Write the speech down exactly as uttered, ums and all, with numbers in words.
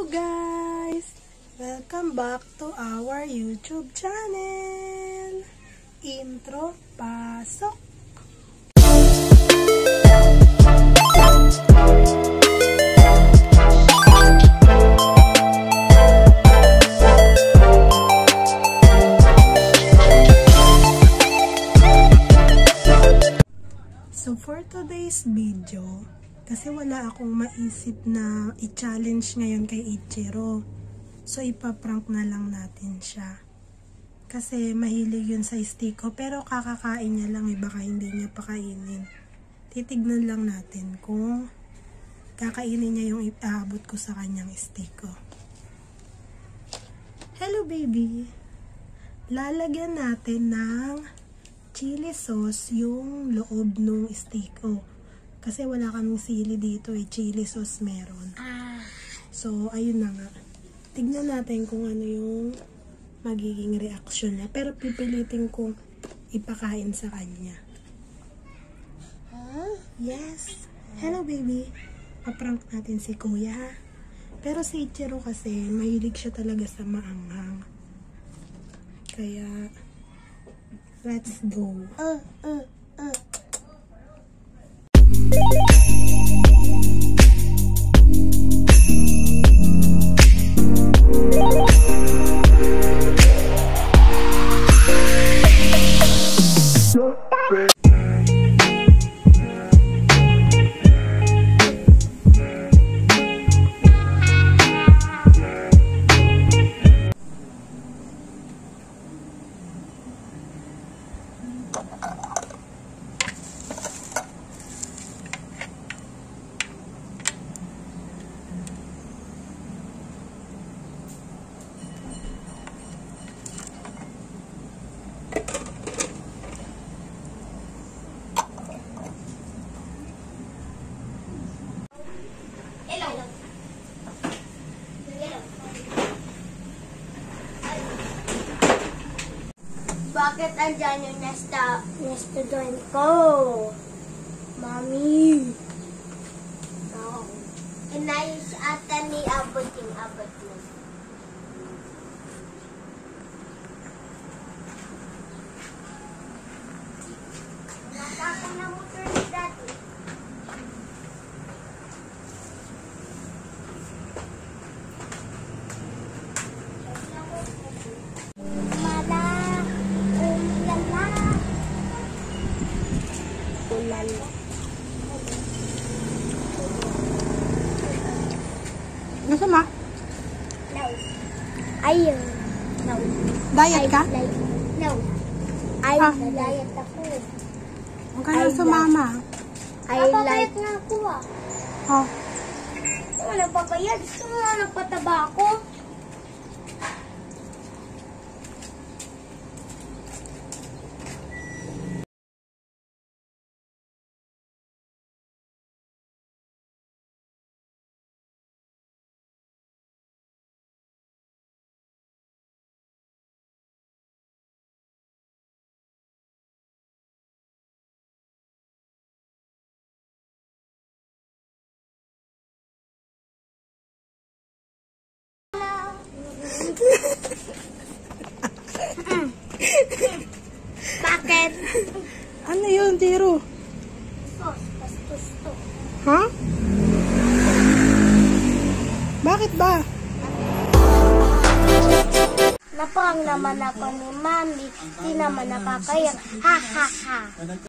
Hello guys! Welcome back to our YouTube channel! Intro, pasok! So for today's video, kasi wala akong maisip na i-challenge ngayon kay Ichiro. So, ipaprank na lang natin siya. Kasi mahilig yun sa stiko. Pero kakakain niya lang eh. Baka hindi niya pakainin. Titignan lang natin kung kakainin niya yung iabot ko sa kanyang stiko. Hello baby! Lalagyan natin ng chili sauce yung loob ng stiko. Kasi wala kaming sili dito eh. Chili sauce meron. Ah. So, ayun na nga. Tignan natin kung ano yung magiging reaction niya. Pero pipilitin kong ipakain sa kanya. Huh? Yes. Hello, baby. Paprank natin si kuya, ha? Pero si Ichiro kasi, mahilig siya talaga sa maanghang. Kaya, let's go. Uh, uh, uh. Bakit andyan yung nesta, restaurant ko? Mami. No. Inayos ata ni ABUJING, ABUJING. Nakaka na motor ni Daddy. Gusto mo? No. Ayaw. No. Diet ka? I like, no. I Ah. diet ako. Huwag ka na sumama. I like. Napapayat nga ako ah. Oh. Ano napapayat? Gusto mo nga nagpataba ako? Bakit? Ano yun, Tiro? Sos, pastos to. Ha? Bakit ba? Napang naman ako ni Mami. Di naman nakakaya. Ha ha ha.